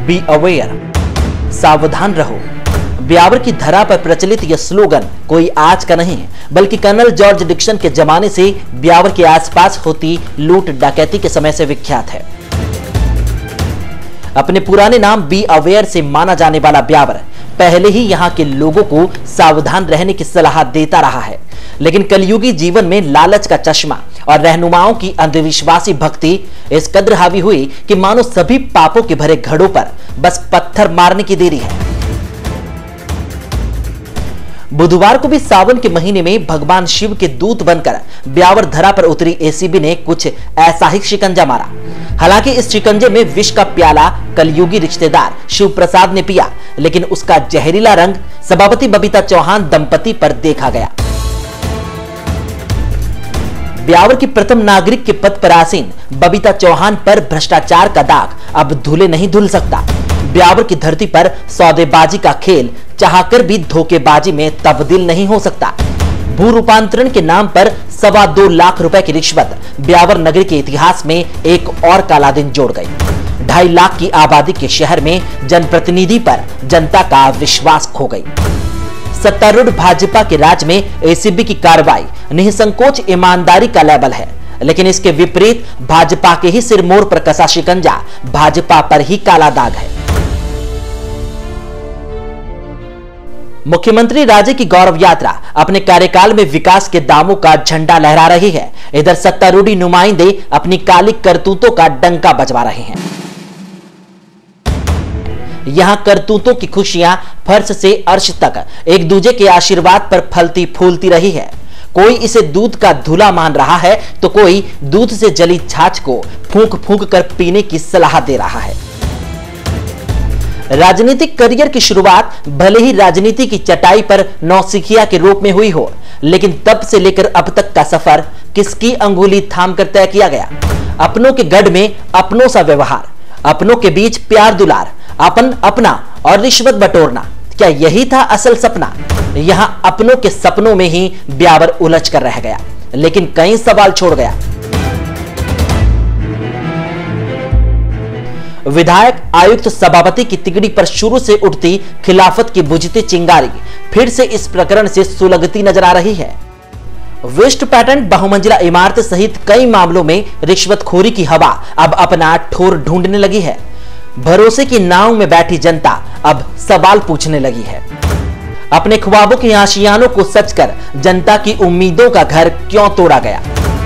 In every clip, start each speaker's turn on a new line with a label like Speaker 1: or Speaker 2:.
Speaker 1: Be aware, सावधान रहो। ब्यावर की धरा पर प्रचलित यह स्लोगन कोई आज का नहीं बल्कि कर्नल जॉर्ज डिक्सन के जमाने से ब्यावर के आसपास होती लूट डकैती के समय से विख्यात है। अपने पुराने नाम बी अवेयर से माना जाने वाला ब्यावर पहले ही यहाँ के लोगों को सावधान रहने की सलाह देता रहा है, लेकिन कलयुगी जीवन में लालच का चश्मा और रहनुमाओं की अंधविश्वासी भक्ति इस कद्र हावी हुई कि मानो सभी पापों के भरे घड़ों पर बस पत्थर मारने की देरी है। बुधवार को भी सावन के महीने में भगवान शिव के दूत बनकर ब्यावर धरा पर उतरी एसीबी ने कुछ ऐसा ही शिकंजा मारा। हालांकि इस शिकंजे में विष का प्याला कलयुगी रिश्तेदार शिव प्रसाद ने पिया, लेकिन उसका जहरीला रंग सभापति बबीता चौहान दंपति पर देखा गया। ब्यावर की प्रथम नागरिक के पद पर आसीन बबीता चौहान पर भ्रष्टाचार का दाग अब धुले नहीं धुल सकता। ब्यावर की धरती पर सौदेबाजी का खेल चाहकर भी धोखेबाजी में तब्दील नहीं हो सकता। भू रूपांतरण के नाम पर 2.25 लाख रुपए की रिश्वत ब्यावर नगरी के इतिहास में एक और काला दिन जोड़ गई। 2.5 लाख की आबादी के शहर में जनप्रतिनिधि पर जनता का विश्वास खो गई। सत्तारूढ़ भाजपा के राज में एसीबी की कार्रवाई निसंकोच ईमानदारी का लेबल है, लेकिन इसके विपरीत भाजपा के ही सिरमौर पर कसा शिकंजा भाजपा पर ही काला दाग है। मुख्यमंत्री राज्य की गौरव यात्रा अपने कार्यकाल में विकास के दामों का झंडा लहरा रही है। इधर सत्तारूढ़ नुमाइंदे अपनी काली करतूतों का डंका बजवा रहे हैं। यहां करतूतों की खुशियां फर्श से अर्श तक एक दूसरे के आशीर्वाद पर फलती फूलती रही है। कोई इसे दूध का धुला मान रहा है तो कोई दूध से जली छाछ को फूंक फूंक कर पीने की सलाह दे रहा है। राजनीतिक करियर की शुरुआत भले ही राजनीति की चटाई पर नौसिखिया के रूप में हुई हो, लेकिन तब से लेकर अब तक का सफर किसकी अंगुली थाम कर तय किया गया। अपनों के गढ़ में अपनों सा व्यवहार, अपनों के बीच प्यार दुलार, अपन अपना और रिश्वत बटोरना, क्या यही था असल सपना? यहां अपनों के सपनों में ही ब्यावर उलझ कर रह गया, लेकिन कई सवाल छोड़ गया। विधायक आयुक्त सभापति की तिगड़ी पर शुरू से उठती खिलाफत की बुझती चिंगारी फिर से इस प्रकरण से सुलगती नजर आ रही है। वेस्ट पैटर्न बहुमंजिला इमारत सहित कई मामलों में रिश्वतखोरी की हवा अब अपना ठोर ढूंढने लगी है। भरोसे की नाव में बैठी जनता अब सवाल पूछने लगी है। अपने ख्वाबों के आशियानों को सच कर जनता की उम्मीदों का घर क्यों तोड़ा गया?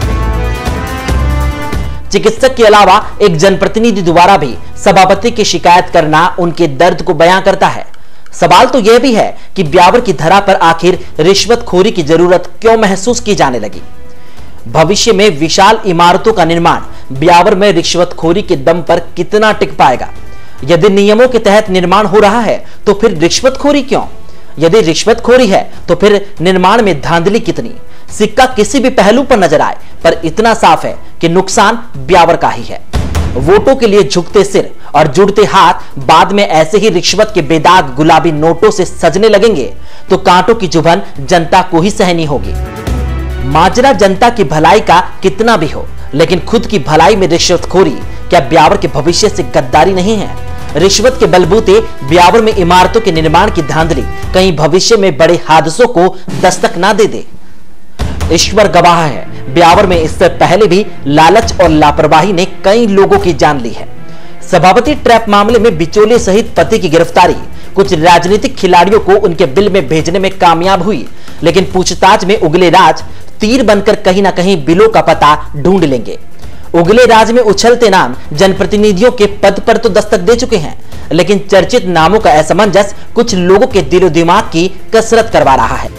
Speaker 1: चिकित्सक के अलावा एक जनप्रतिनिधि द्वारा भी सभापति की शिकायत करना उनके दर्द को बयां करता है। सवाल तो यह भी है कि ब्यावर की धरा पर आखिर रिश्वतखोरी की जरूरत क्यों महसूस की जाने लगी? भविष्य में विशाल इमारतों का निर्माण ब्यावर में रिश्वतखोरी के दम पर कितना टिक पाएगा? यदि नियमों के तहत निर्माण हो रहा है तो फिर रिश्वतखोरी क्यों? यदि रिश्वतखोरी है तो फिर निर्माण में धांधली कितनी? सिक्का किसी भी पहलू पर नजर आए, पर इतना साफ है कि नुकसान ब्यावर का ही है। वोटों के लिए झुकते सिर और जुड़ते हाथ बाद में ऐसे ही रिश्वत के बेदाग गुलाबी नोटों से सजने लगेंगे तो कांटों की चुभन जनता को ही सहनी होगी। माजरा जनता की भलाई का कितना भी हो, लेकिन खुद की भलाई में रिश्वतखोरी क्या ब्यावर के भविष्य से गद्दारी नहीं है? रिश्वत के बलबूते ब्यावर में इमारतों के निर्माण की धांधली कहीं भविष्य में बड़े हादसों को दस्तक ना दे दे। ईश्वर गवाह है, ब्यावर में इससे पहले भी लालच और लापरवाही ने कई लोगों की जान ली है। सभापति ट्रैप मामले में बिचौलिए सहित पति की गिरफ्तारी कुछ राजनीतिक खिलाड़ियों को उनके बिल में भेजने में कामयाब हुई, लेकिन पूछताछ में उगले राज तीर बनकर कहीं ना कहीं बिलों का पता ढूंढ लेंगे। उगले राज में उछलते नाम जनप्रतिनिधियों के पद पर तो दस्तक दे चुके हैं, लेकिन चर्चित नामों का असमंजस कुछ लोगों के दिलो दिमाग की कसरत करवा रहा है।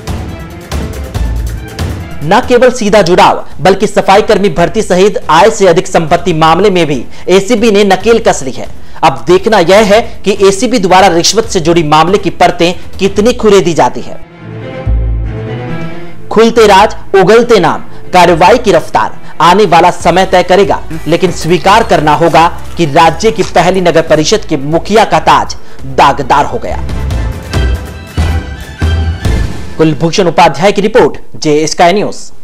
Speaker 1: न केवल सीधा जुड़ाव बल्कि सफाई कर्मी भर्ती सहित आय से अधिक संपत्ति मामले में भी एसीबी ने नकेल कस ली है। अब देखना यह है कि एसीबी द्वारा रिश्वत से जुड़ी मामले की परतें कितनी खुरेदी जाती है। खुलते राज, उगलते नाम, कार्रवाई की रफ्तार आने वाला समय तय करेगा, लेकिन स्वीकार करना होगा कि राज्य की पहली नगर परिषद के मुखिया का ताज दागदार हो गया। कुलभूषण उपाध्याय की रिपोर्ट, जे स्काई न्यूज।